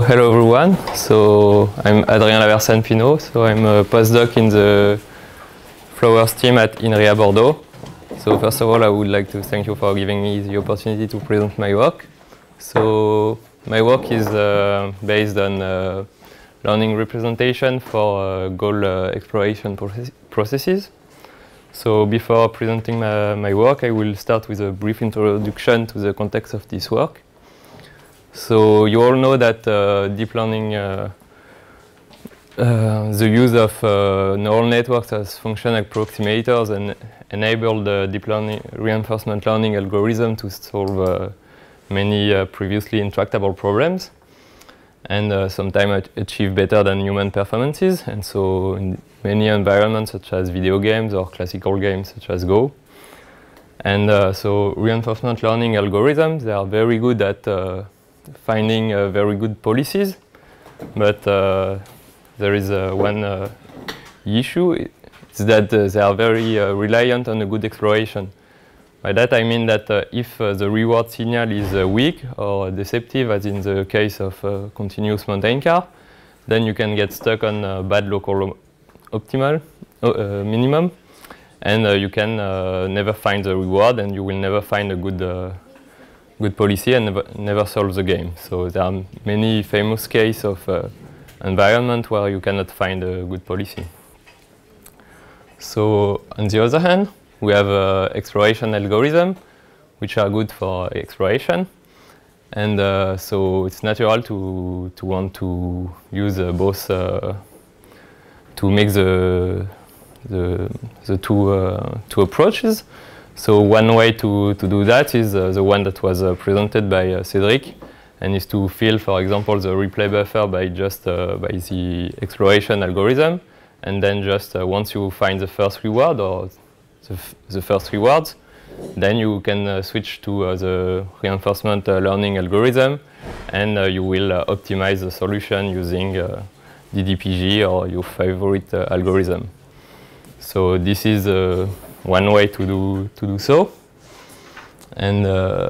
hello everyone. So I'm Adrien Laversan-Pinot. So I'm a postdoc in the Flowers team at INRIA Bordeaux. So first of all, I would like to thank you for giving me the opportunity to present my work. So my work is based on learning representation for goal exploration processes. So before presenting my work, I will start with a brief introduction to the context of this work. So you all know that deep learning, the use of neural networks as function approximators and enable the deep learning reinforcement learning algorithm to solve many previously intractable problems and sometimes achieve better than human performances. And so in many environments such as video games or classical games such as Go. And so reinforcement learning algorithms, they are very good at finding very good policies, but there is one issue, it's that they are very reliant on a good exploration. By that I mean that if the reward signal is weak or deceptive, as in the case of continuous mountain car, then you can get stuck on a bad local optimal minimum, and you can never find the reward, and you will never find a good policy and never solve the game. So there are many famous cases of environment where you cannot find a good policy. So on the other hand, we have exploration algorithms which are good for exploration, and so it's natural to want to use both to make the two approaches. So one way to do that is the one that was presented by Cedric, and is to fill, for example, the replay buffer by just by the exploration algorithm, and then just once you find the first reward or the first rewards, then you can switch to the reinforcement learning algorithm, and you will optimize the solution using DDPG or your favorite algorithm. So this is one way to do so. And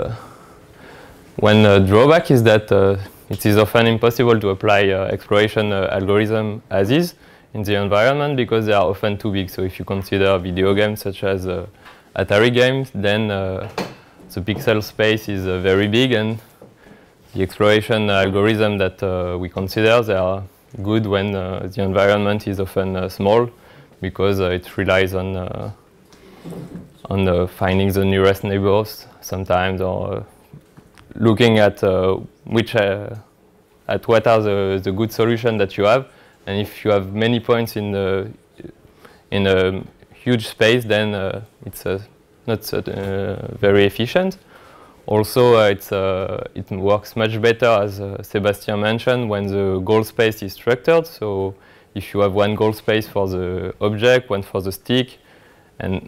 one drawback is that it is often impossible to apply exploration algorithm as is in the environment because they are often too big. So if you consider video games such as Atari games, then the pixel space is very big, and the exploration algorithm that we consider, they are good when the environment is often small, because it relies on finding the nearest neighbors sometimes, or looking at what are the good solutions that you have. And if you have many points in a huge space, then it's not very efficient. Also, it works much better, as Sébastien mentioned, when the goal space is structured. So if you have one goal space for the object, one for the stick, and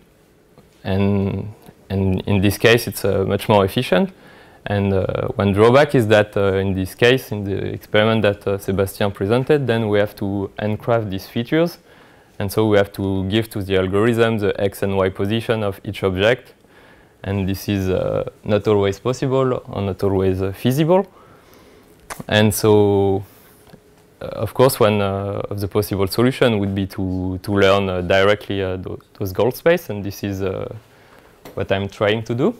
in this case it's much more efficient. And one drawback is that in this case, in the experiment that Sébastien presented, then we have to handcraft these features, and so we have to give to the algorithm the x and y position of each object, and this is not always possible or not always feasible. And so of course, one of the possible solutions would be to learn directly those goal space, and this is what I'm trying to do.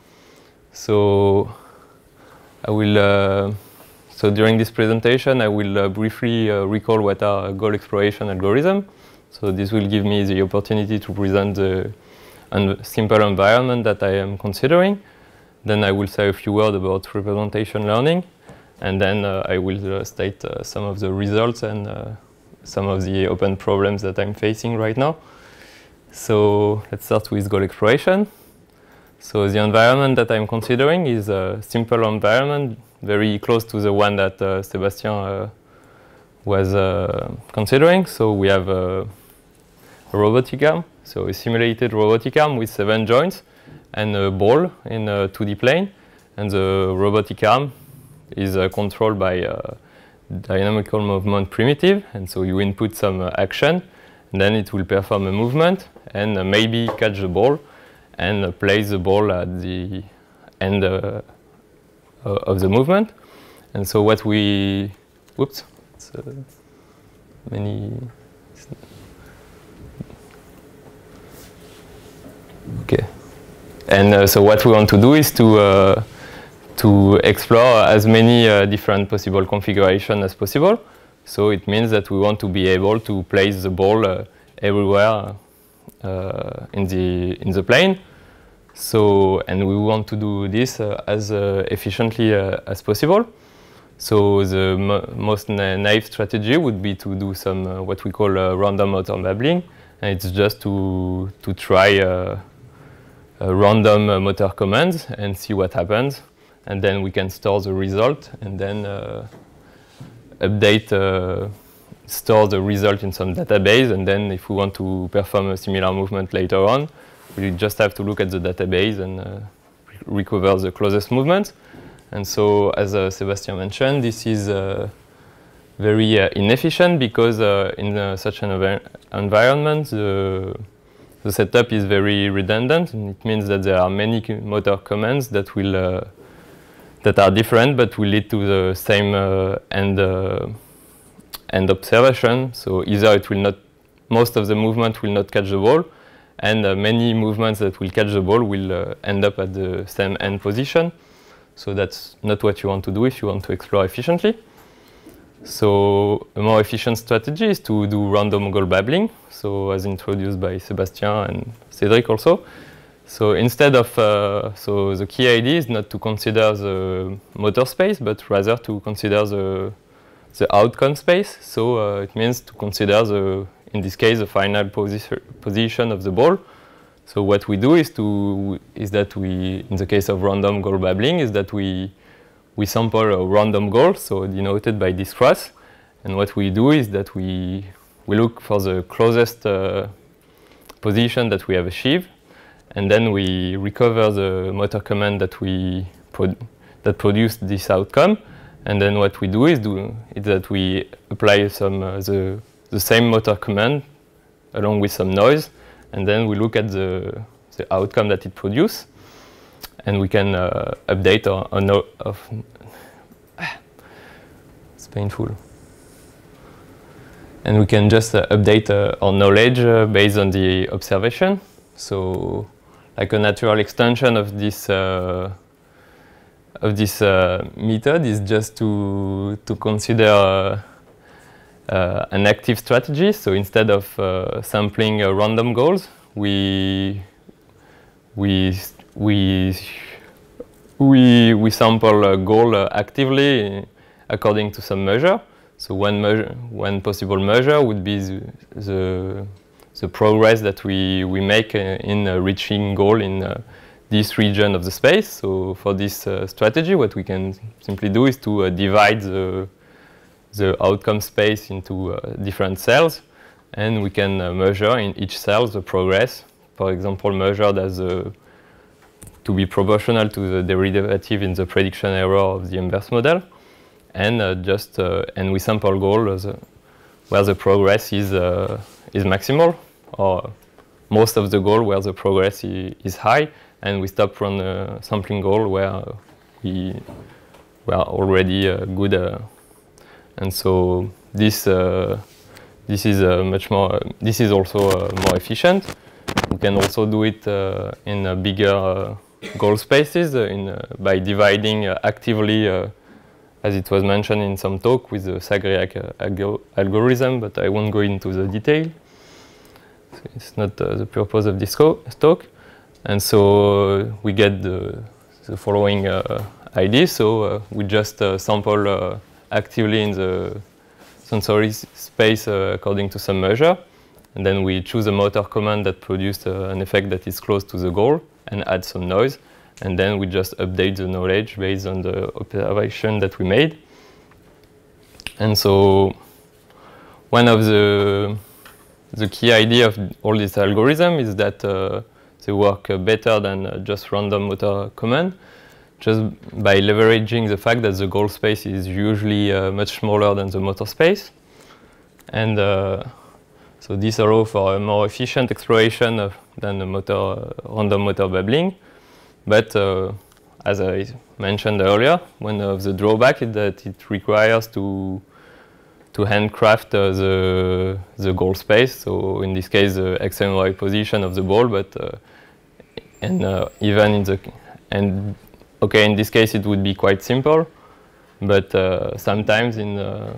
So I will. So during this presentation, I will briefly recall what are goal exploration algorithms. So this will give me the opportunity to present the simple environment that I am considering. Then I will say a few words about representation learning. And then I will state some of the results and some of the open problems that I'm facing right now. So let's start with goal exploration. So the environment that I'm considering is a simple environment, very close to the one that Sébastien was considering. So we have a robotic arm, so a simulated robotic arm with 7 joints and a ball in a 2D plane. And the robotic arm is controlled by a dynamical movement primitive, and so you input some action, and then it will perform a movement and maybe catch the ball and place the ball at the end of the movement. And so what we whoops, it's many. Okay, and so what we want to do is to explore as many different possible configurations as possible. So it means that we want to be able to place the ball everywhere in the plane. So, and we want to do this as efficiently as possible. So the most naive strategy would be to do some what we call random motor babbling, and it's just to try random motor commands and see what happens, and then we can store the result and then store the result in some database, and then if we want to perform a similar movement later on, we just have to look at the database and recover the closest movement. And so, as Sebastian mentioned, this is very inefficient because in such an environment, the setup is very redundant, and it means that there are many motor commands that will that are different, but will lead to the same end observation. So either it will not, most of the movement will not catch the ball, and many movements that will catch the ball will end up at the same end position. So that's not what you want to do if you want to explore efficiently. So a more efficient strategy is to do random goal babbling, so as introduced by Sebastian and Cedric also. So instead of, so the key idea is not to consider the motor space, but rather to consider the outcome space. So it means to consider in this case, the final position of the ball. So what we do is that we, in the case of random goal babbling, is that we sample a random goal, so denoted by this cross. And what we do is that we look for the closest position that we have achieved, and then we recover the motor command that that produced this outcome. And then what we do is that we apply some the same motor command along with some noise, and then we look at the outcome that it produced, and we can update it's painful. And we can just update our knowledge based on the observation. So, like a natural extension of this method is just to consider an active strategy. So instead of sampling random goals, we sample a goal actively according to some measure. So one possible measure would be the progress that we make in reaching goal in this region of the space. So for this strategy, what we can simply do is to divide the outcome space into different cells, and we can measure in each cell the progress. For example, measured as to be proportional to the derivative in the prediction error of the inverse model, and and we sample goals where the progress is maximal, or most of the goal where the progress is high, and we stop from sampling goal where we are already good. And so this is much more. This is also more efficient. We can also do it in bigger goal spaces by dividing actively, as it was mentioned in some talk with the Sagriac algorithm, but I won't go into the detail. So it's not the purpose of this talk. And so we get the following idea. So we just sample actively in the sensory space according to some measure, and then we choose a motor command that produced an effect that is close to the goal and add some noise, and then we just update the knowledge based on the observation that we made. And so one of the key idea of all this algorithm is that they work better than just random motor command, just by leveraging the fact that the goal space is usually much smaller than the motor space. And so this allows for a more efficient exploration than the random motor babbling. But as I mentioned earlier, one of the drawbacks is that it requires to handcraft the goal space. So in this case, the x and y position of the ball, but even in the okay, in this case it would be quite simple, but sometimes in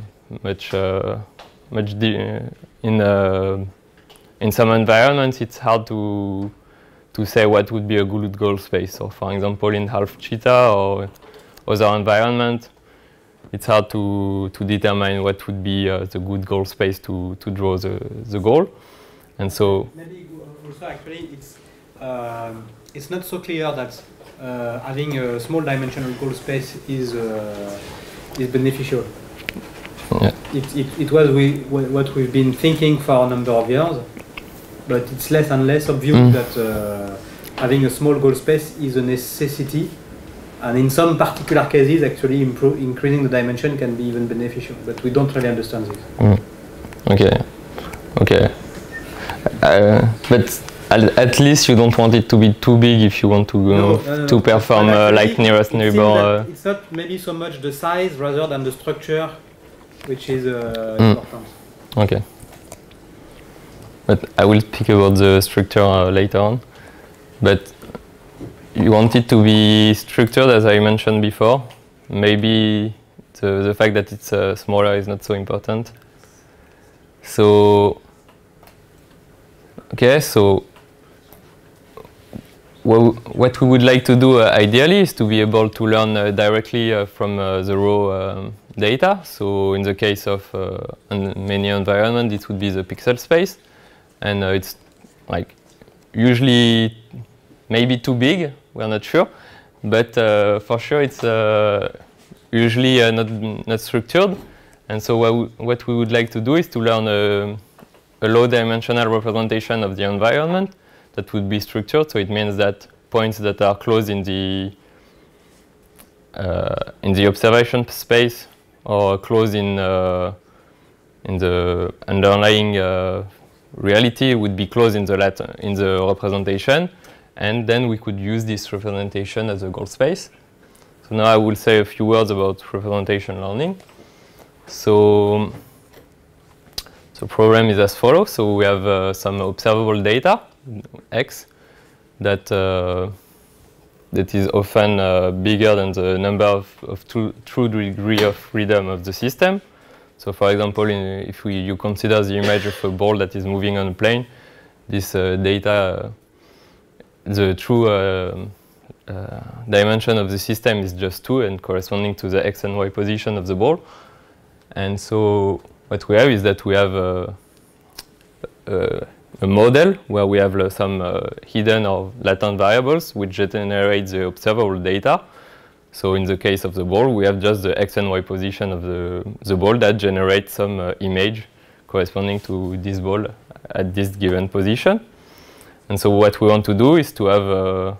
in some environments it's hard to say what would be a good goal space. So for example, in half cheetah or other environment, it's hard to determine what would be the good goal space to draw the goal. And so maybe also actually it's not so clear that having a small dimensional goal space is beneficial. Yeah. It was what we've been thinking for a number of years, but it's less and less obvious that having a small goal space is a necessity, and in some particular cases actually increasing the dimension can be even beneficial, but we don't really understand this. Okay. But at least you don't want it to be too big if you want to perform like nearest neighbor. It's not maybe so much the size rather than the structure which is important. Okay. But I will speak about the structure later on. But you want it to be structured, as I mentioned before. Maybe the fact that it's smaller is not so important. So, okay, so what we would like to do ideally is to be able to learn directly from the raw data. So in the case of many environments, it would be the pixel space. And it's like usually maybe too big, we're not sure. But for sure it's usually not structured. And so what we would like to do is to learn a low-dimensional representation of the environment that would be structured. So it means that points that are close in the observation space or close in the underlying reality would be close in the representation, and then we could use this representation as a goal space. So now I will say a few words about representation learning. So the problem is as follows. So we have some observable data, X, that is often bigger than the number of true degree of freedom of the system. So for example, if you consider the image of a ball that is moving on a plane, this data, the true dimension of the system is just 2 and corresponding to the x and y position of the ball. And so what we have is that we have a model where we have some hidden or latent variables which generate the observable data. So in the case of the ball, we have just the x and y position of the ball that generates some image corresponding to this ball at this given position. And so what we want to do is to have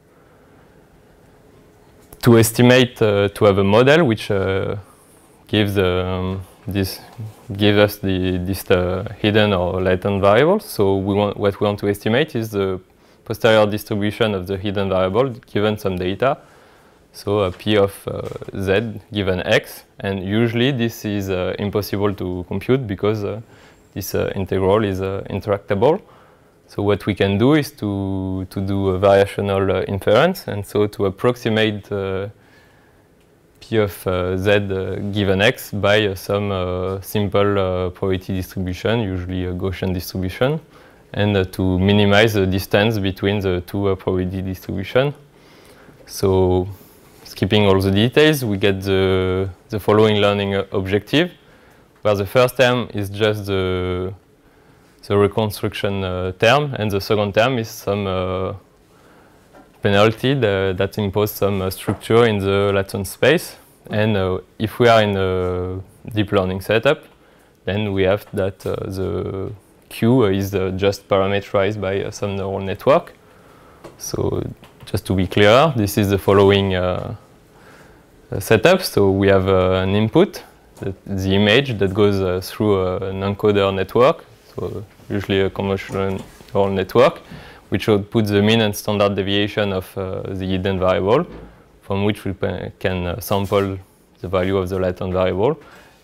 to estimate, to have a model which gives us this hidden or latent variables. So what we want to estimate is the posterior distribution of the hidden variable given some data. So a p of z given x, and usually this is impossible to compute because this integral is interactable. So what we can do is to do a variational inference, and so to approximate p of z given x by some simple probability distribution, usually a Gaussian distribution, and to minimize the distance between the two probability distribution. So skipping all the details, we get the following learning objective, where the first term is just the reconstruction term, and the second term is some penalty that imposes some structure in the latent space. And if we are in a deep learning setup, then we have that the Q is just parameterized by some neural network. So just to be clear, this is the following setup. So we have an input, the image that goes through an encoder network, so usually a convolutional neural network, which would put the mean and standard deviation of the hidden variable, from which we can sample the value of the latent variable.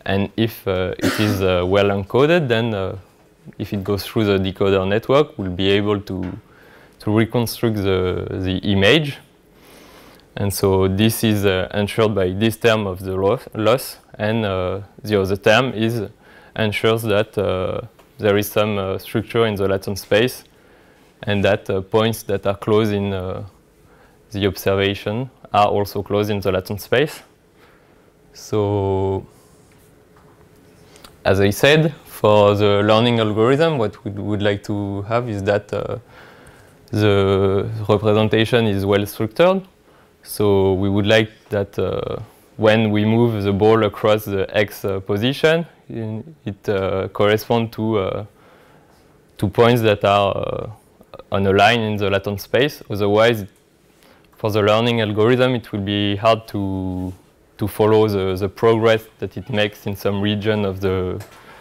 And if it is well encoded, then if it goes through the decoder network, we'll be able to reconstruct the image. And so this is ensured by this term of the loss, and the other term ensures that there is some structure in the latent space, and that points that are close in the observation are also close in the latent space. So, as I said, for the learning algorithm, what we would like to have is that the representation is well structured. So we would like that when we move the ball across the x position, it corresponds to points that are on a line in the latent space. Otherwise, for the learning algorithm, it will be hard to follow the progress that it makes in some region of the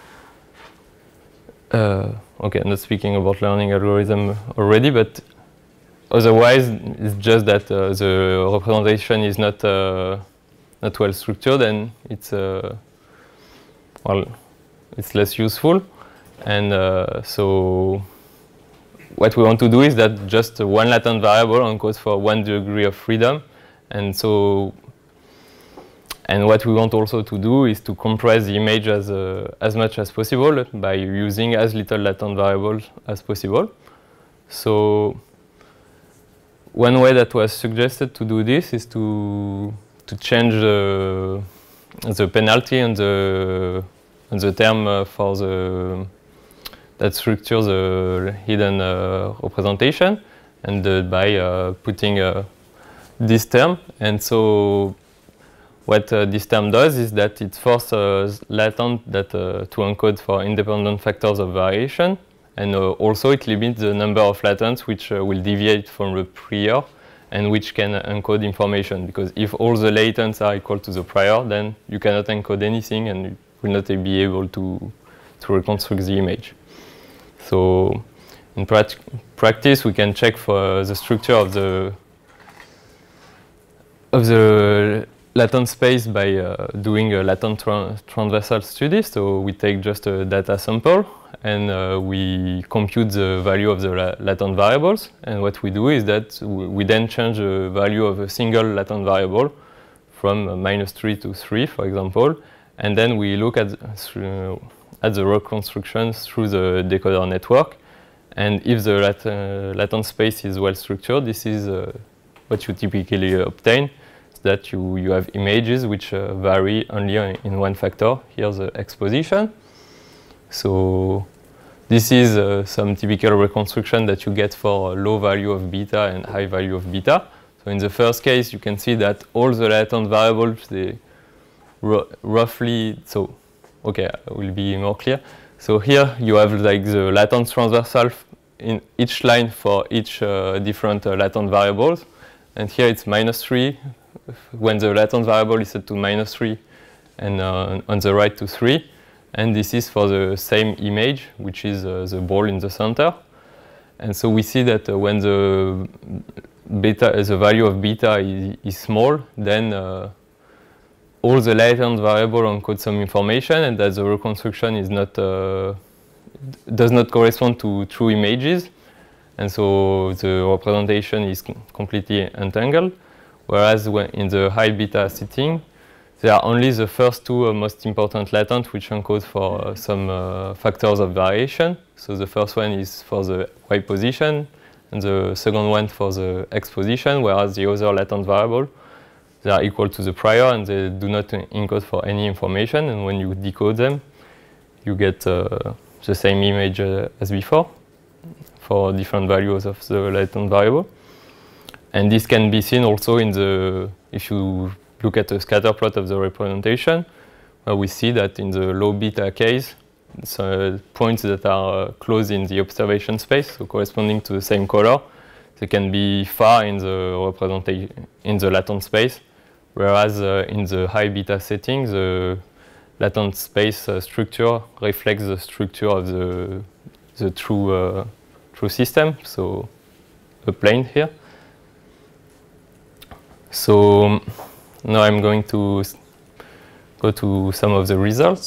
okay, I'm not speaking about learning algorithm already, but otherwise it's just that the representation is not well structured, and it's well, it's less useful. And so what we want to do is that just one latent variable encodes for 1 degree of freedom, and so what we want also to do is to compress the image as much as possible by using as little latent variables as possible. So one way that was suggested to do this is to change the penalty on the term for that structures the hidden representation, and by putting this term. And so what this term does is that it forces latent that to encode for independent factors of variation, and also it limits the number of latents which will deviate from the prior and which can encode information, because if all the latents are equal to the prior, then you cannot encode anything and you will not be able to reconstruct the image. So in practice, we can check for the structure of the latent space by doing a latent transversal study. So we take just a data sample and we compute the value of the latent variables. And what we do is that we then change the value of a single latent variable from -3 to 3, for example. And then we look at the reconstructions through the decoder network. And if the latent space is well structured, this is what you typically obtain. That you have images which vary only in one factor. Here's the x position. So this is some typical reconstruction that you get for low value of beta and high value of beta. So in the first case, you can see that all the latent variables, they roughly, so okay, I will be more clear. So here you have like the latent transversal in each line for each different latent variables. And here it's -3 when the latent variable is set to -3, and on the right to 3. And this is for the same image, which is the ball in the center. And so we see that when the value of beta is small, then all the latent variable encode some information, and that the reconstruction is not does not correspond to true images, and so the representation is completely entangled. Whereas when in the high beta setting, there are only the first two most important latent which encode for some factors of variation. So the first one is for the y position, and the second one for the x position, whereas the other latent variable, they are equal to the prior and they do not encode for any information. And when you decode them, you get the same image as before for different values of the latent variable. And this can be seen also in if you look at the scatter plot of the representation, where we see that in the low beta case, points that are close in the observation space, so corresponding to the same color, they can be far in the representation in the latent space, whereas in the high beta setting, the latent space structure reflects the structure of the true system, so a plane here. So now I'm going to go to some of the results.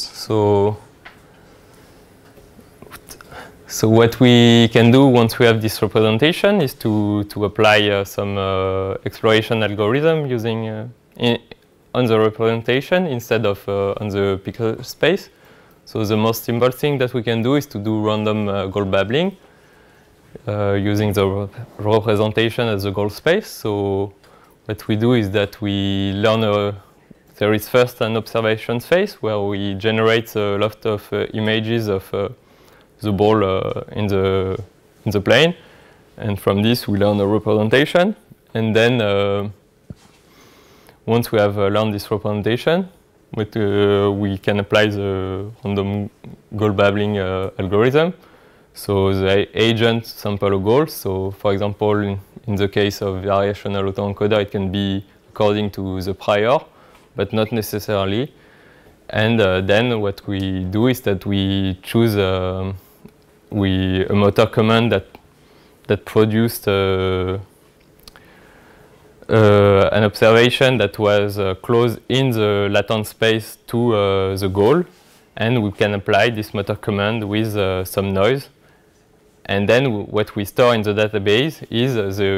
So what we can do once we have this representation is to apply some exploration algorithm using on the representation instead of on the pixel space. So the most simple thing that we can do is to do random goal babbling using the representation as a goal space. So what we do is that we learn there is first an observation phase where we generate a lot of images of the ball in the plane, and from this we learn a representation, and then once we have learned this representation, we can apply the random goal babbling algorithm. So the agent sample a goal. So for example, in the case of variational autoencoder, it can be according to the prior, but not necessarily. And then what we do is that we choose a motor command that produced an observation that was close in the latent space to the goal, and we can apply this motor command with some noise. And then what we store in the database is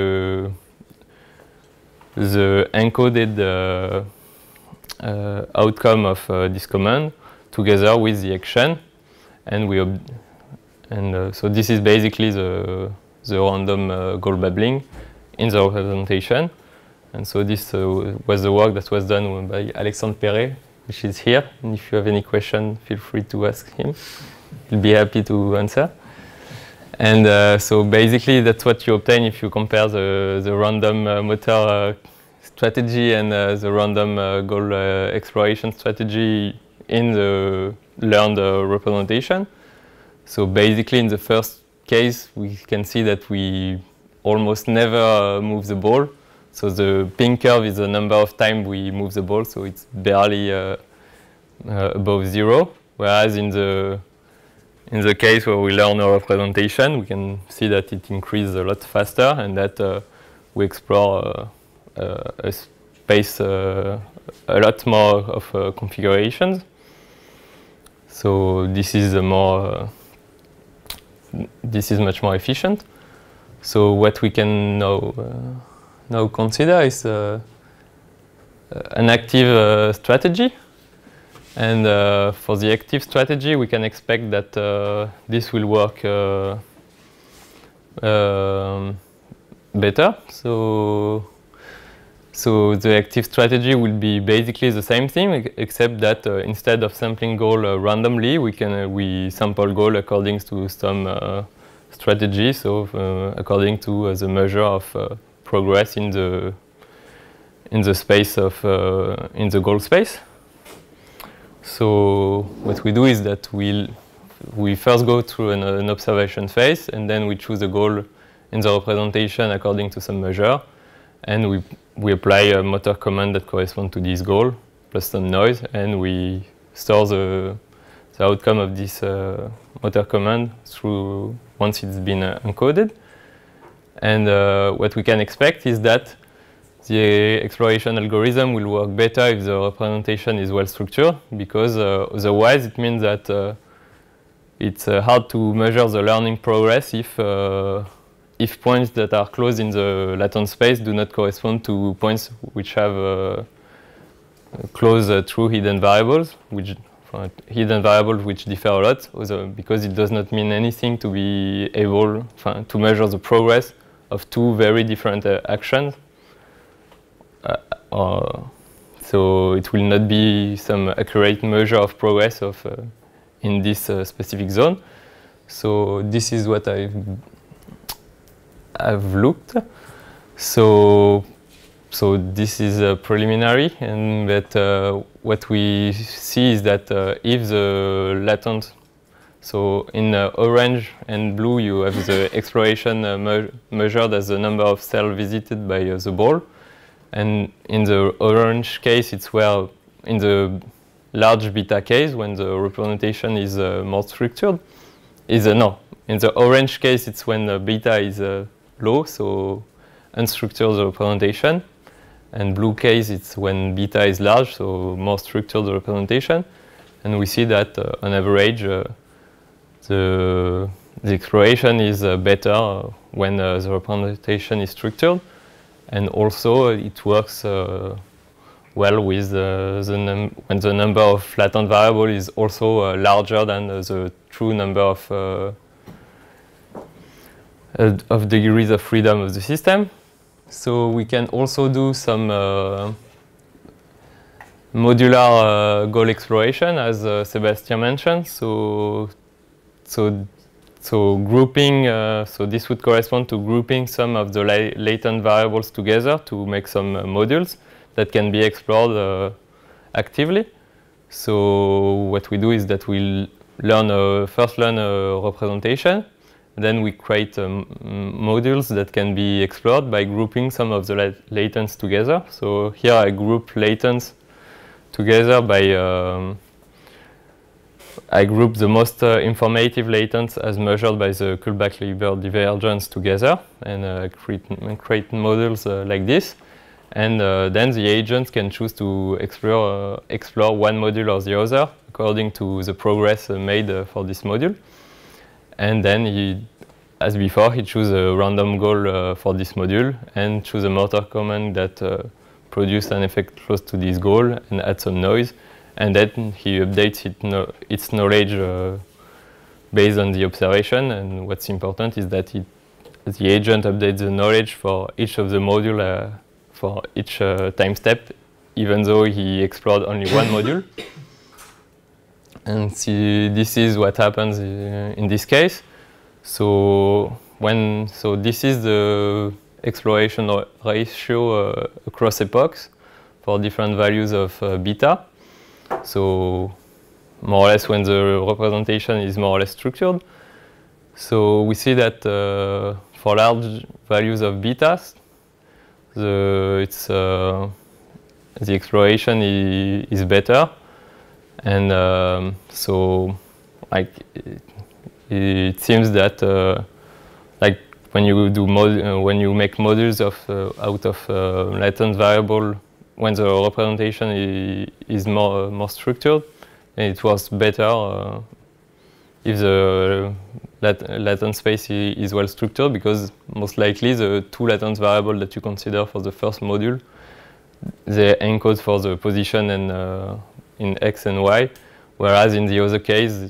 the encoded outcome of this command together with the action, and so this is basically the random goal babbling in the representation. And so this was the work that was done by Alexandre Perret, which is here. And if you have any question, feel free to ask him. He'll be happy to answer. And so basically that's what you obtain if you compare the random motor strategy and the random goal exploration strategy in the learned representation. So basically in the first case, we can see that we almost never move the ball. So the pink curve is the number of times we move the ball, so it's barely above 0. Whereas in the case where we learn a representation, we can see that it increases a lot faster, and that we explore a space a lot more of configurations. So this is much more efficient. So what we can now consider is an active strategy. And for the active strategy, we can expect that this will work better. So the active strategy will be basically the same thing, except that instead of sampling goal randomly, we sample goal according to some strategy. So according to the measure of progress in the space of in the goal space. So what we do is that we first go through an observation phase, and then we choose a goal in the representation according to some measure, and we apply a motor command that corresponds to this goal plus some noise, and we store the outcome of this motor command through once it's been encoded. And what we can expect is that the exploration algorithm will work better if the representation is well structured, because otherwise it means that it's hard to measure the learning progress if points that are close in the latent space do not correspond to points which have close true hidden variables, which differ a lot, because it does not mean anything to be able to measure the progress of two very different actions. So it will not be some accurate measure of progress in this specific zone. So this is what I've looked. So this is preliminary, but what we see is that if the latent, so in orange and blue you have the exploration measured as the number of cells visited by the ball. And in the orange case, it's where, in the large beta case, when the representation is more structured, in the orange case, it's when the beta is low, so unstructured representation. and blue case it's when beta is large, so more structured representation. And we see that on average the exploration is better when the representation is structured, and also it works well with when the number of latent variable is also larger than the true number of degrees of freedom of the system. So we can also do some modular goal exploration, as Sébastien mentioned. So grouping, so this would correspond to grouping some of the latent variables together to make some modules that can be explored actively. So what we do is that we first learn a representation, then we create modules that can be explored by grouping some of the latents together. So here I group latents together by I group the most informative latents as measured by the Kullback-Leibler divergence together, and create models like this. And then the agents can choose to explore one module or the other according to the progress made for this module. And then as before, he chooses a random goal for this module and choose a motor command that produces an effect close to this goal and adds some noise. And then he updates its knowledge based on the observation. And what's important is that the agent updates the knowledge for each of the module for each time step, even though he explored only one module. And see, this is what happens in this case. So this is the exploration ratio across epochs for different values of beta. So more or less when the representation is more or less structured. So we see that for large values of betas, the exploration is better, and so like it seems that like when you do when you make models out of latent variable, when the representation is more structured, it was better if the latent space is well structured, because most likely the two latent variables that you consider for the first module, they encode for the position and in x and y, whereas in the other case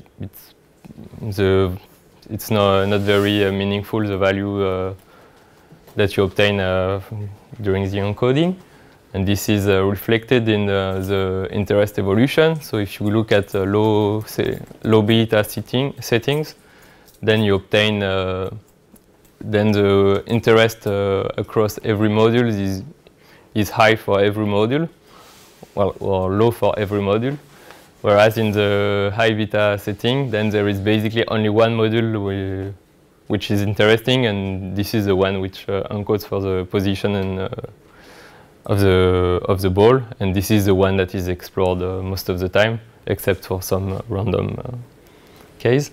it's not very meaningful, the value that you obtain during the encoding. And this is reflected in the interest evolution. So if you look at low beta settings, then you obtain then the interest across every module is high for every module, well, or low for every module. Whereas in the high beta setting, then there is basically only one module which is interesting, and this is the one which encodes for the position and of the ball, and this is the one that is explored most of the time, except for some random case.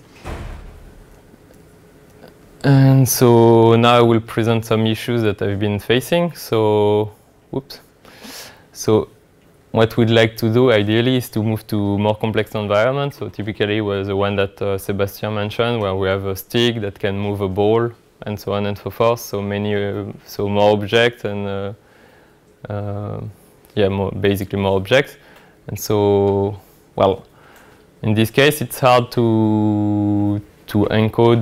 And so now I will present some issues that I've been facing. So, whoops. So what we'd like to do ideally is to move to more complex environments. So typically was the one that Sébastien mentioned, where we have a stick that can move a ball and so on and so forth. So so more objects and basically more objects. And so, well, in this case, it's hard to encode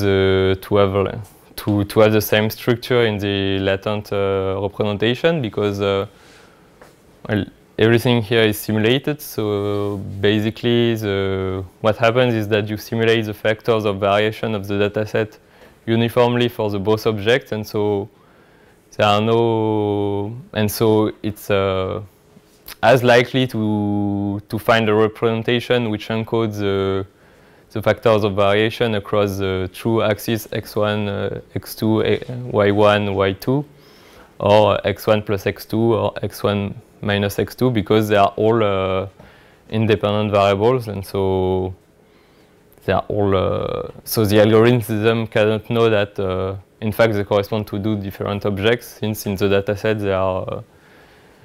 to have the same structure in the latent representation, because well, everything here is simulated. So basically, what happens is that you simulate the factors of variation of the dataset uniformly for the both objects, and so there are and so it's as likely to find a representation which encodes the factors of variation across the true axis x1, x2, y1, y2, or x1 plus x2 or x1 minus x2, because they are all independent variables, and so they are all so the algorithm cannot know that in fact they correspond to two different objects, since in the dataset they are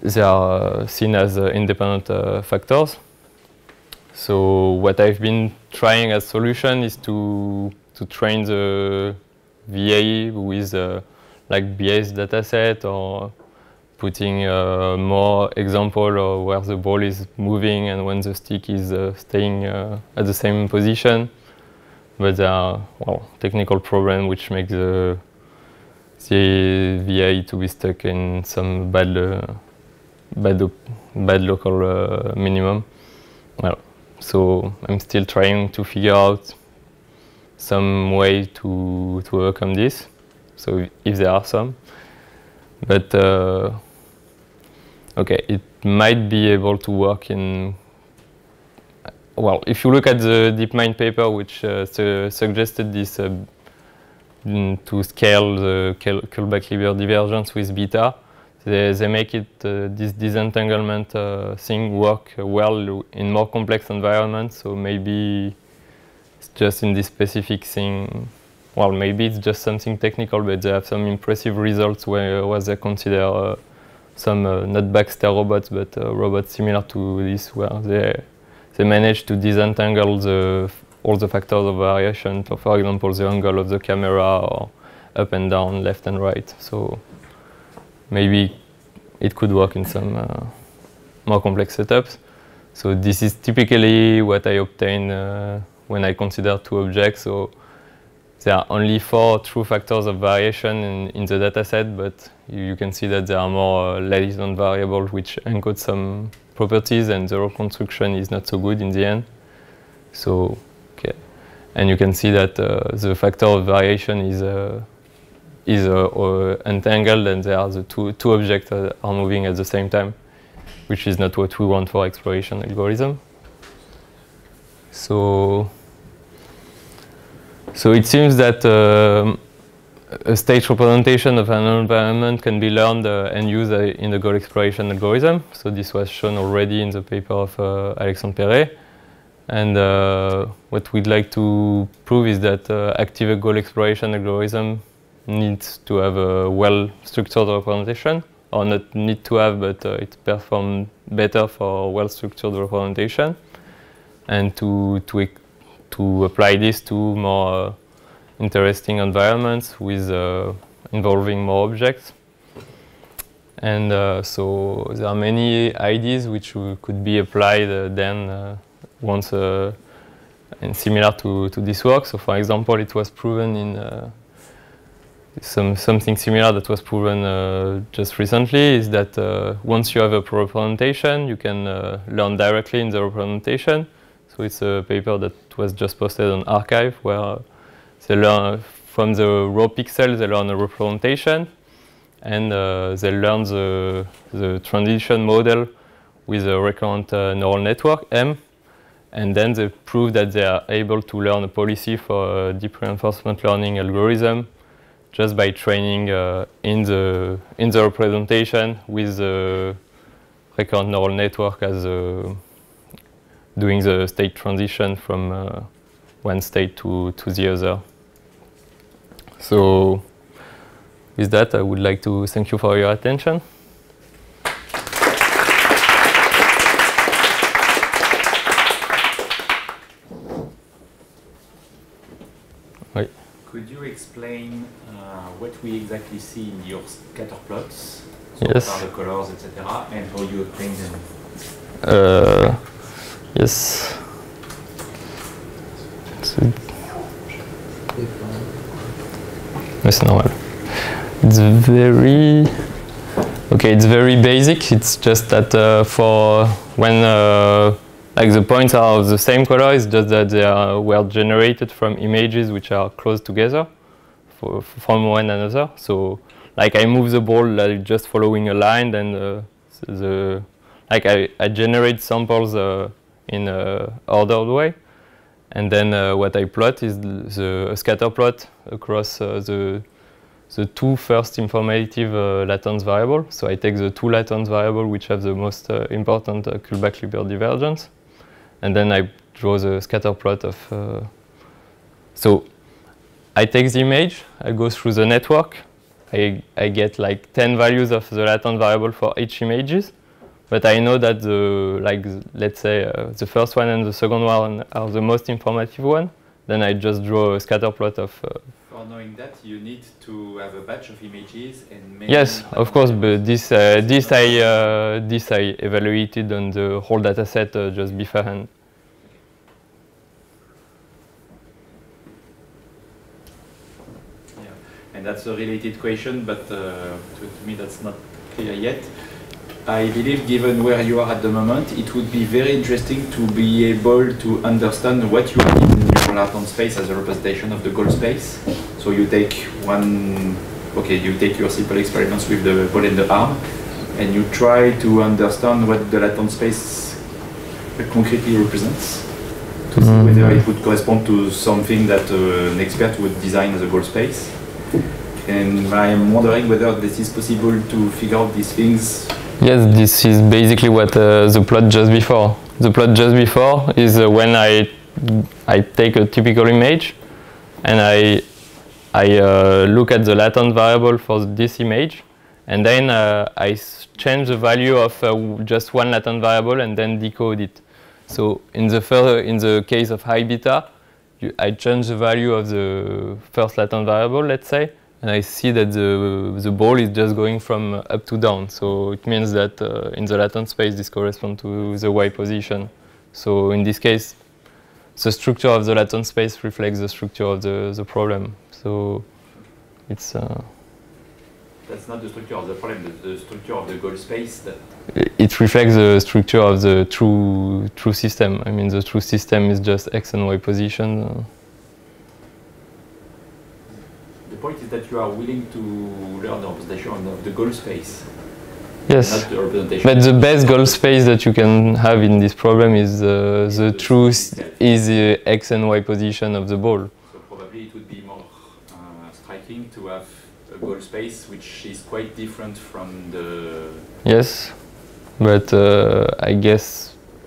they are seen as independent factors. So what I've been trying as solution is to train the VAE with like Bayes dataset, or putting more example of where the ball is moving and when the stick is staying at the same position. But there are technical problems which make the VAE to be stuck in some bad local minimum. Well, so I'm still trying to figure out some way to overcome this. So if there are some, but okay, it might be able to work in. Well, if you look at the DeepMind paper, which suggested this to scale the Kullback-Leibler divergence with beta, they make it this disentanglement thing work well in more complex environments. So maybe it's just in this specific thing. Well, maybe it's just something technical, but they have some impressive results where they consider some not Baxter robots, but robots similar to this, where they manage to disentangle all the factors of variation. So, for example, the angle of the camera, or up and down, left and right. So maybe it could work in some more complex setups. So this is typically what I obtain when I consider two objects. So there are only 4 true factors of variation in the dataset, but you can see that there are more latent variables which encode some properties, and the reconstruction is not so good in the end. So, okay, and you can see that the factor of variation is entangled, and there are the two objects that are moving at the same time, which is not what we want for exploration algorithm. So it seems that a state representation of an environment can be learned and used in the goal exploration algorithm. So this was shown already in the paper of Alexandre Perret. And what we'd like to prove is that active goal exploration algorithm needs to have a well-structured representation, or not need to have, but it performs better for well-structured representation. And to apply this to more interesting environments with involving more objects. And so there are many ideas which could be applied then once and similar to this work. So for example, it was proven in something similar that was proven just recently, is that once you have a representation, you can learn directly in the representation. So it's a paper that was just posted on arXiv, where they learn from the raw pixels, they learn a representation, and they learn the transition model with a recurrent neural network, M, and then they prove that they are able to learn a policy for a deep reinforcement learning algorithm just by training in the representation with the recurrent neural network as doing the state transition from one state to the other. So with that, I would like to thank you for your attention. Oui. Could you explain what we exactly see in your scatter plots? So yes. What are the colors, etc., and how you obtain them? Yes. It's normal. It's very okay. It's very basic. It's just that for when like the points are of the same color, it's just that they were generated from images which are close together from one another. So like I move the ball like just following a line, then like I generate samples in an ordered way, and then what I plot is a scatter plot across the two first informative latence variables. So I take the two latence variables which have the most important Kullback-Leibler divergence, and then I draw the scatter plot of. So I take the image, I go through the network, I get like 10 values of the latent variable for each images. But I know that let's say the first one and the second one are the most informative one. Then I just draw a scatter plot of. For knowing that, you need to have a batch of images and. Yes, of course, but this I evaluated on the whole data set just beforehand. Yeah, and that's a related question, but to me that's not clear yet. I believe, given where you are at the moment, it would be very interesting to be able to understand what you have in your latent space as a representation of the goal space. So you take you take your simple experiments with the ball and the arm, and you try to understand what the latent space concretely represents, to see whether it would correspond to something that an expert would design as a goal space. And I am wondering whether this is possible to figure out these things. Yes, this is basically what the plot just before. The plot just before is when I take a typical image and I look at the latent variable for this image, and then I change the value of just one latent variable and then decode it. So in the case of high beta, I change the value of the first latent variable, let's say, and I see that the ball is just going from up to down. So it means that in the latent space, this corresponds to the Y position. So in this case, the structure of the latent space reflects the structure of the problem. So it's... That's not the structure of the problem, the structure of the goal space. It reflects the structure of the true system. I mean, the true system is just X and Y position. The point is that you are willing to learn the representation of the goal space. Yes, not the representation. But the best goal space that you can have in this problem is the true is the X and Y position of the ball. So probably it would be more striking to have a goal space which is quite different from the... Yes, but I guess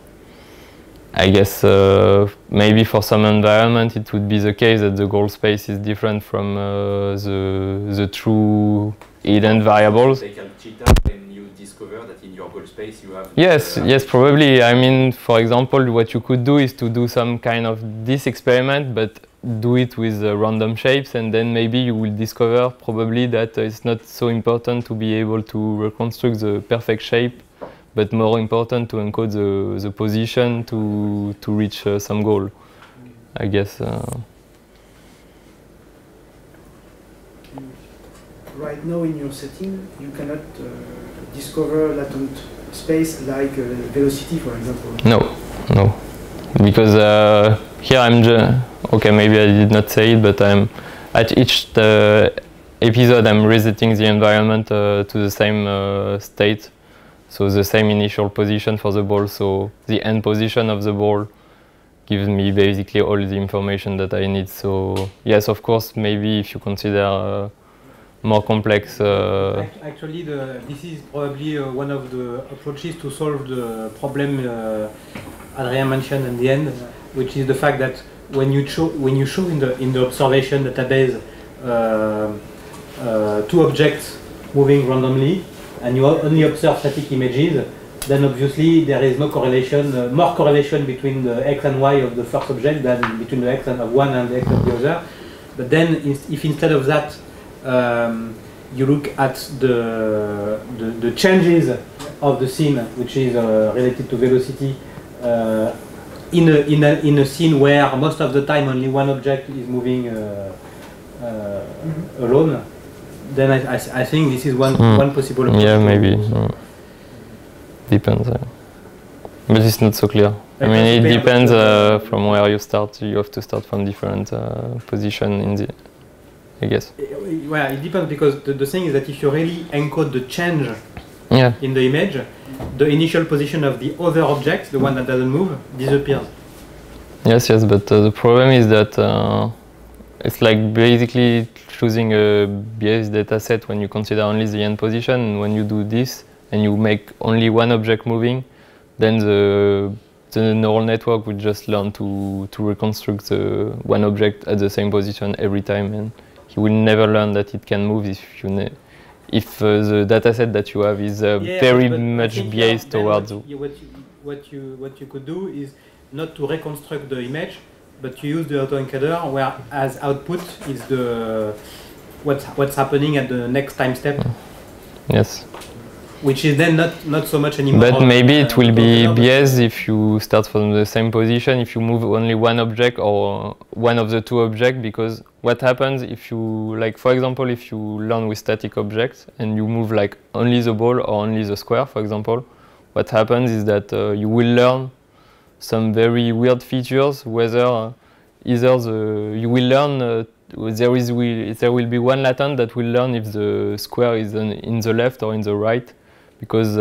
maybe for some environment it would be the case that the goal space is different from the true hidden variables. Take Alchita and you discover that in your goal space you have... Yes, yes, probably. I mean, for example, what you could do is to do some kind of this experiment, but do it with random shapes, and then maybe you will discover probably that it's not so important to be able to reconstruct the perfect shape, but more important to encode the position to reach some goal, I guess. Right now in your setting, you cannot discover latent space like velocity, for example. No, because here I'm just, okay, maybe I did not say it, but I'm at each episode I'm resetting the environment to the same state. So the same initial position for the ball, so the end position of the ball gives me basically all the information that I need. So yes, of course, maybe if you consider more complex... Actually, this is probably one of the approaches to solve the problem Adrien mentioned in the end, which is the fact that when you show in the observation database two objects moving randomly, and you only observe static images, then obviously there is no correlation, more correlation between the X and Y of the first object than between the X of one and the X of the other. But then if instead of that you look at the changes of the scene, which is related to velocity, in a scene where most of the time only one object is moving alone, then I think this is one possible approach. Yeah, maybe. Depends. But it's not so clear. I mean, it depends from where you start. You have to start from different position in the, I guess. Well, it depends, because the thing is that if you really encode the change in the image, the initial position of the other object, the one that doesn't move, disappears. Yes, but the problem is that it's like basically choosing a Bayes data set when you consider only the end position. And when you do this and you make only one object moving, then the neural network would just learn to reconstruct the one object at the same position every time, and he will never learn that it can move if the dataset that you have is very much biased towards. What you could do is not to reconstruct the image, but you use the autoencoder, where as output is the what's happening at the next time step. Yes. Which is then not so much anymore. But maybe it will be biased if you start from the same position, if you move only one object or one of the two objects, because what happens if you, like for example, if you learn with static objects and you move like only the ball or only the square, for example, what happens is that you will learn some very weird features, whether you will learn there will be one latent that will learn if the square is in the left or in the right, because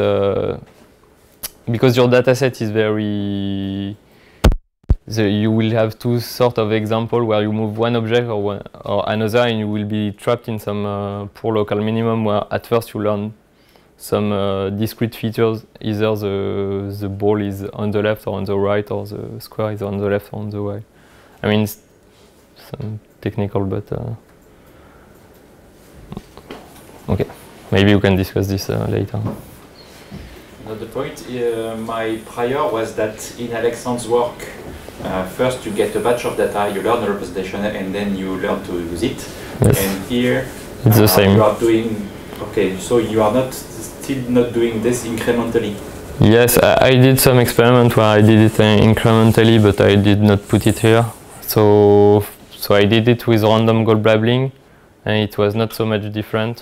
your dataset is very. You will have two sort of example where you move one object or another, and you will be trapped in some poor local minimum where at first you learn some discrete features, either the ball is on the left or on the right, or the square is on the left or on the right. I mean, it's some technical, but okay. Maybe you can discuss this later. Another point, my prior was that in Alexandre's work, first you get a batch of data, you learn a representation, and then you learn to use it. Yes. And here, it's the same. You are doing, okay, so you are still not doing this incrementally. Yes, I did some experiment where I did it incrementally, but I did not put it here. So I did it with random goal blabbling, and it was not so much different.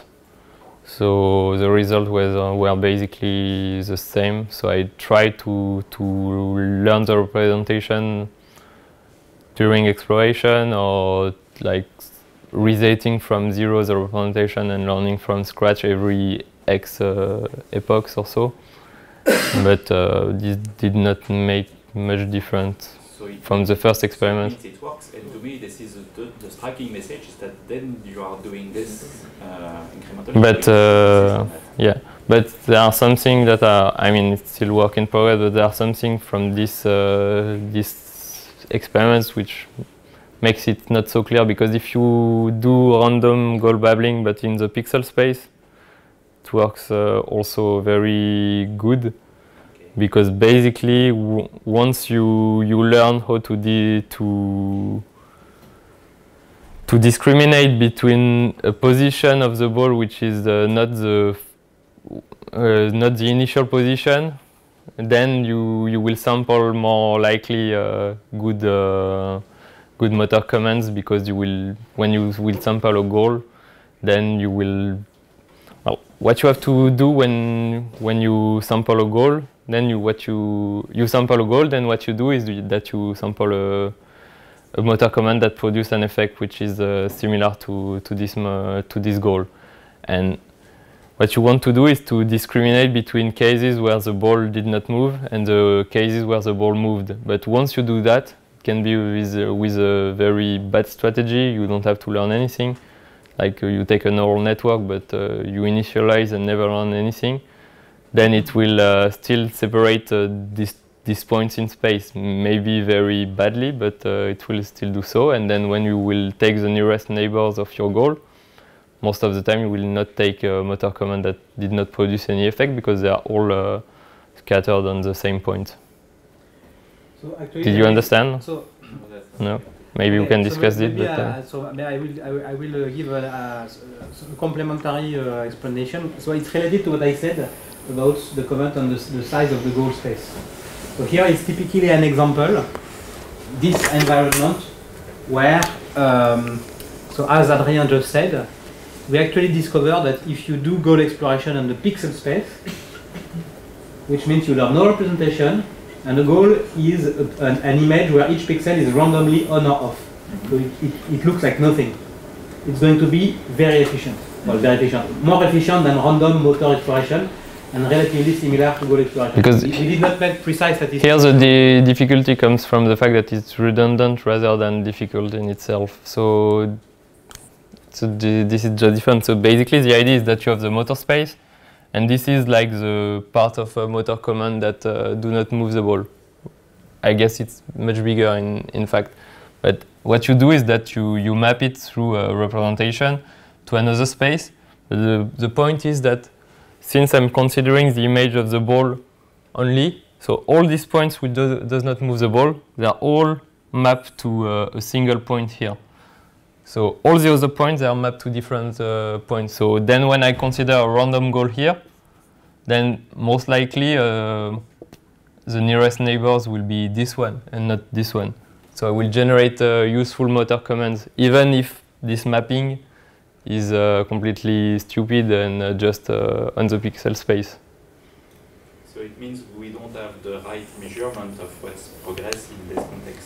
So the result were basically the same. So I tried to learn the representation during exploration, or like resetting from zero the representation and learning from scratch every X epochs or so. But this did not make much difference from the first experiment. It works, and to me this is the striking message, is that then you are doing this incrementally. But yeah, but there are something that are, I mean, it's still work in progress, but there are something from this experiments which makes it not so clear, because if you do random goal babbling but in the pixel space, it works also very good. Because basically, once you learn how to discriminate between a position of the ball which is not the initial position, then you will sample more likely good motor commands, because when you will sample a goal, then you will. Well, what you have to do when you sample a goal. Then you sample a goal. Then what you do is that you sample a motor command that produces an effect which is similar to this goal. And what you want to do is to discriminate between cases where the ball did not move and the cases where the ball moved. But once you do that, it can be with a very bad strategy. You don't have to learn anything. Like you take a neural network, but you initialize and never learn anything. Then it will still separate these points in space, maybe very badly, but it will still do so. And then when you will take the nearest neighbors of your goal, most of the time you will not take a motor command that did not produce any effect, because they are all scattered on the same point. So actually, did you understand? So, no? Maybe we can discuss it. But, I will give a complementary explanation. So it's related to what I said about the comment on the size of the goal space. So here is typically an example, this environment where, so as Adrien just said, we actually discovered that if you do goal exploration on the pixel space, which means you learn no representation, and the goal is an image where each pixel is randomly on or off. So it looks like nothing. It's going to be very efficient. Well, very efficient. More efficient than random motor exploration, and relatively similar to goal exploration. Because we did not make precise statistics. Here the difficulty comes from the fact that it's redundant rather than difficult in itself. So this is just different. So basically the idea is that you have the motor space, and this is like the part of a motor command that do not move the ball. I guess it's much bigger in fact. But what you do is that you map it through a representation to another space. The point is that since I'm considering the image of the ball only, so all these points which does not move the ball, they are all mapped to a single point here. So all the other points are mapped to different points. So then when I consider a random goal here, then most likely the nearest neighbors will be this one and not this one. So I will generate useful motor commands, even if this mapping is completely stupid and just on the pixel space. So it means we don't have the right measurement of what's progress in this context.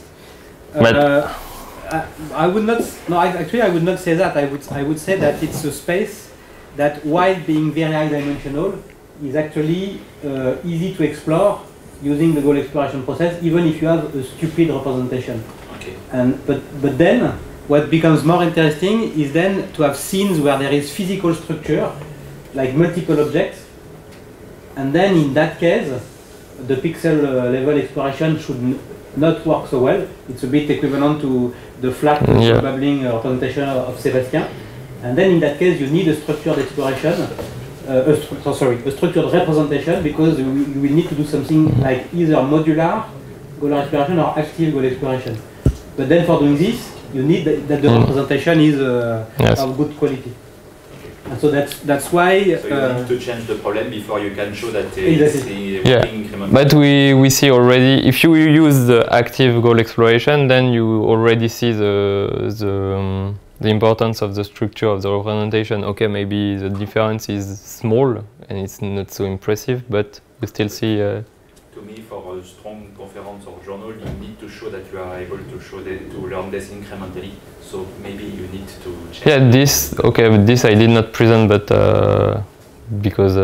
I would not. No, actually, I would not say that. I would say that it's a space that, while being very high dimensional, is actually easy to explore using the goal exploration process, even if you have a stupid representation. Okay. But then, what becomes more interesting is then to have scenes where there is physical structure, like multiple objects, and then in that case, the pixel level exploration should not work so well. It's a bit equivalent to the flat bubbling representation of Sébastien. And then in that case, you need a structured exploration, a structured representation, because you will need to do something like either modular goal exploration or active goal exploration. But then for doing this, you need that the representation is of good quality. And so that's why. So you need to change the problem before you can show that it's incremental. But we see already, if you use the active goal exploration, then you already see the importance of the structure of the representation. Okay, maybe the difference is small and it's not so impressive, but we still see. To me, for a strong conference or journal, you need to show that you are able to show to learn this incrementally. So maybe you need to change. Yeah, this this I did not present, but because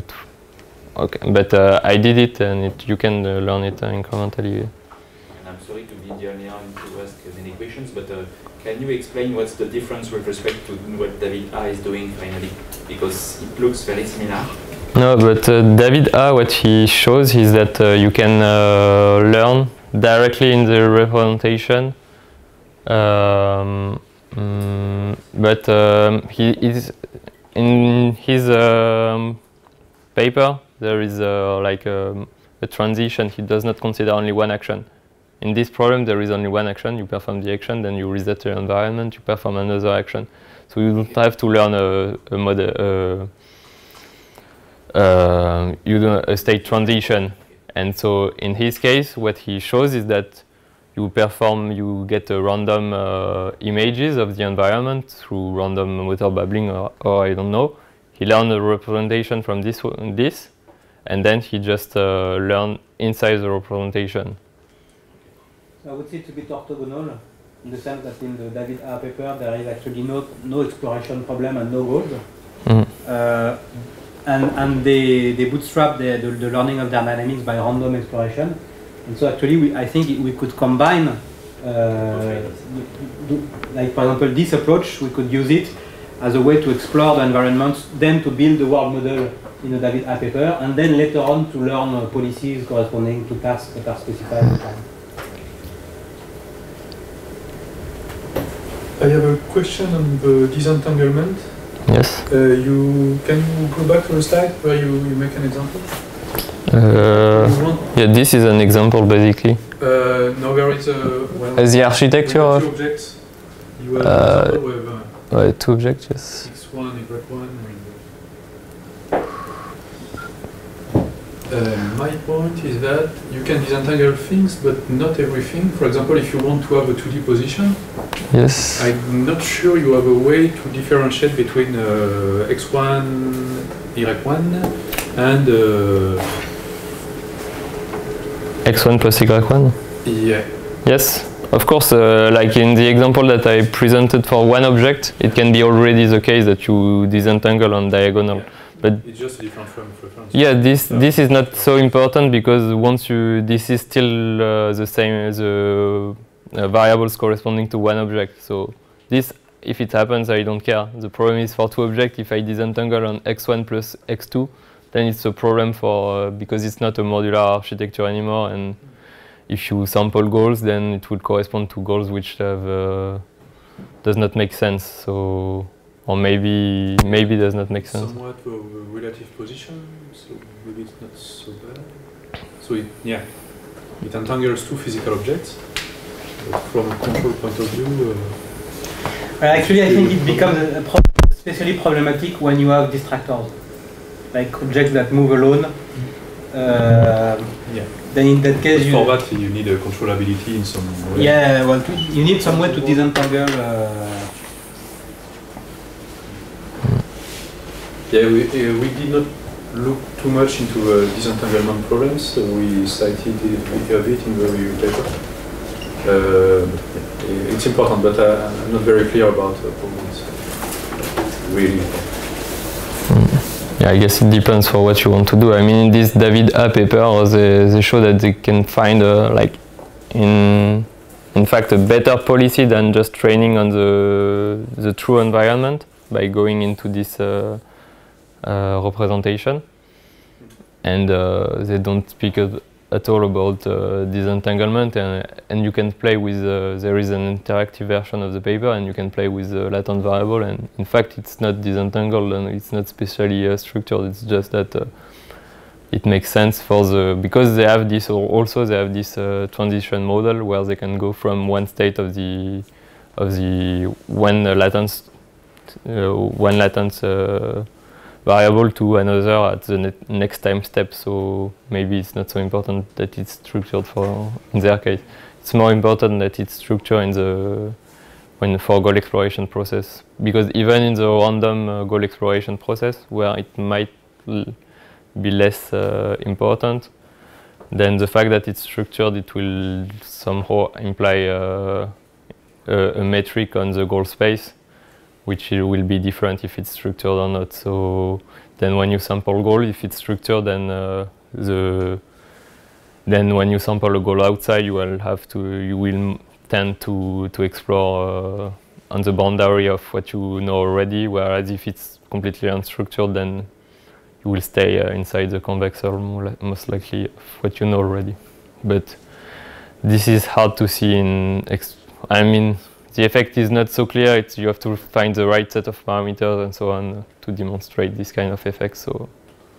I did it, and you can learn it incrementally. And I'm sorry to be the only one to ask many questions, but can you explain what's the difference with respect to what David A is doing finally? Because it looks very similar. No, but David A, what he shows is that you can learn directly in the representation. But he is in his paper. There is like a transition. He does not consider only one action. In this problem, there is only one action. You perform the action, then you reset your environment. You perform another action. So you don't have to learn a model. You do a state transition. And so in his case, what he shows is that you get random images of the environment through random motor bubbling or I don't know. He learned a representation from this, and then he just learned inside the representation. I would say it's a bit orthogonal, in the sense that in the David A paper there is actually no exploration problem and no goals. And they bootstrap the learning of their dynamics by random exploration. And so actually, I think we could combine, like for example, this approach, we could use it as a way to explore the environment, then to build the world model in the David A paper, and then later on to learn policies corresponding to tasks that are specified. I have a question on the disentanglement. Yes. Can you go back to the slide where you make an example? Yeah, this is an example basically. No, there is As the architecture of two objects. You have an example with two objects, yes. X1, Y1. My point is that you can disentangle things, but not everything. For example, if you want to have a 2D position, yes. I'm not sure you have a way to differentiate between X1, Y1 and X1 plus Y1? Yeah. Yes, of course, like in the example that I presented for one object, it can be already the case that you disentangle on diagonal. Yeah. But it's just a different frame of reference. Yeah, this is not so important because this is still the same as variables corresponding to one object. So this, if it happens, I don't care. The problem is for two objects. If I disentangle on X1 plus X2, then it's a problem for because it's not a modular architecture anymore, and if you sample goals, then it would correspond to goals which have does not make sense. So, or maybe does not make sense. Somewhat of a relative position, so maybe it's not so bad. So it entangles two physical objects, but from a control point of view. Actually, I think it becomes especially problematic when you have distractors, like objects that move alone. Then in that case, for that you need a controllability in some way. Yeah, well, you need some way to disentangle. Yeah, we did not look too much into disentanglement problems. So we cited a bit in the review paper. It's important, but I'm not very clear about problems. Really. Yeah, I guess it depends for what you want to do. I mean, in this David A paper, they show that they can find in fact a better policy than just training on the true environment by going into this representation. And they don't speak at all about disentanglement, and you can play with, there is an interactive version of the paper, and you can play with the latent variable, and in fact it's not disentangled and it's not specially structured, it's just that it makes sense for because they have this, or also they have this transition model where they can go from one state of the one latent variable to another at the next time step, so maybe it's not so important that it's structured in their case. It's more important that it's structured for goal exploration process, because even in the random goal exploration process, where it might be less important, then the fact that it's structured, it will somehow imply a metric on the goal space, which will be different if it's structured or not. So then when you sample goal, if it's structured, then when you sample a goal outside, you will tend to explore on the boundary of what you know already, whereas if it's completely unstructured, then you will stay inside the convex hull, most likely, of what you know already. But this is hard to see the effect is not so clear. You have to find the right set of parameters and so on to demonstrate this kind of effect. So,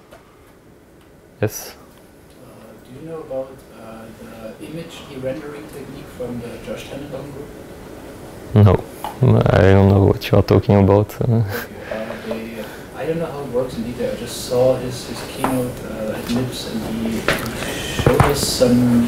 yes. Do you know about the image rendering technique from the Josh Tenenbaum group? No, I don't know what you are talking about. I don't know how it works in detail. I just saw his keynote at NIPS, and he showed us some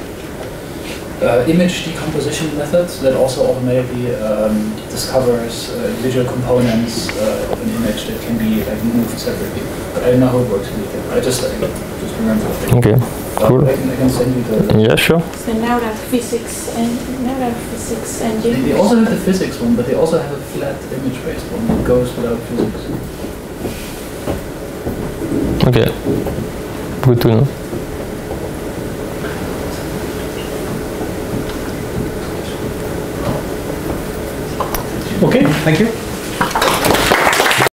image decomposition methods that also automatically discovers individual components of an image that can be moved separately. But I don't know how it works in detail. I just remember. Okay, cool. I can send you the. Yeah, sure. So now that physics engine. They also have the physics one, but they also have a flat image-based one that goes without physics. Okay, good to know. Okay, thank you.